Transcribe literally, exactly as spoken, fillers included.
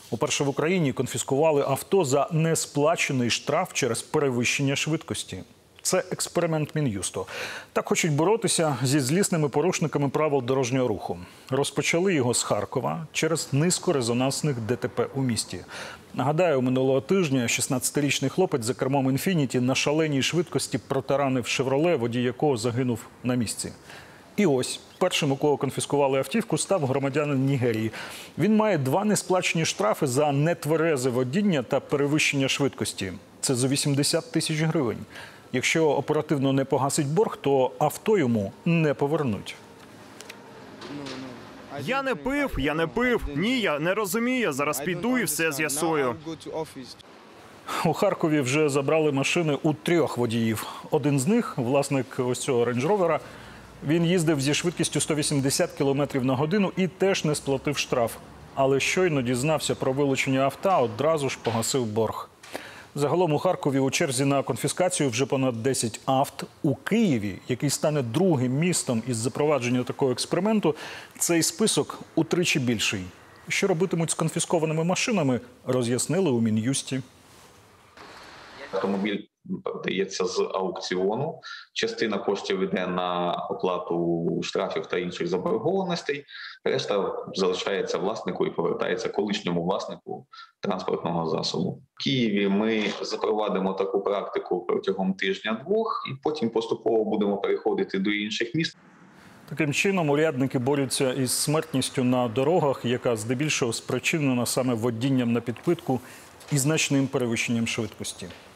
Уперше в Україні конфіскували авто за несплачений штраф через перевищення швидкості. Це експеримент Мін'юсту. Так хочуть боротися зі злісними порушниками правил дорожнього руху. Розпочали його з Харкова через низку резонансних ДТП у місті. Нагадаю, минулого тижня шістнадцятирічний хлопець за кермом «Інфініті» на шаленій швидкості протаранив «Шевроле», водій якого загинув на місці. І ось, першим, у кого конфіскували автівку, став громадянин Нігерії. Він має два несплачені штрафи за нетверезе водіння та перевищення швидкості. Це за вісімдесят тисяч гривень. Якщо оперативно не погасить борг, то авто йому не повернуть. Я не пив, я не пив. Ні, я не розумію. Зараз піду і все з'ясую. У Харкові вже забрали машини у трьох водіїв. Один з них, власник ось цього рейндж-ровера, він їздив зі швидкістю сто вісімдесят кілометрів на годину і теж не сплатив штраф. Але щойно дізнався про вилучення авто, одразу ж погасив борг. Загалом у Харкові у черзі на конфіскацію вже понад десять авт. У Києві, який стане другим містом із запровадження такого експерименту, цей список утричі більший. Що робитимуть з конфіскованими машинами, роз'яснили у Мін'юсті. Автомобіль продається з аукціону. Частина коштів йде на оплату штрафів та інших заборгованостей. Решта залишається власнику і повертається колишньому власнику транспортного засобу. В Києві ми запровадимо таку практику протягом тижня-двох і потім поступово будемо переходити до інших міст. Таким чином, урядники борються із смертністю на дорогах, яка здебільшого спричинена саме водінням на підпитку і значним перевищенням швидкості.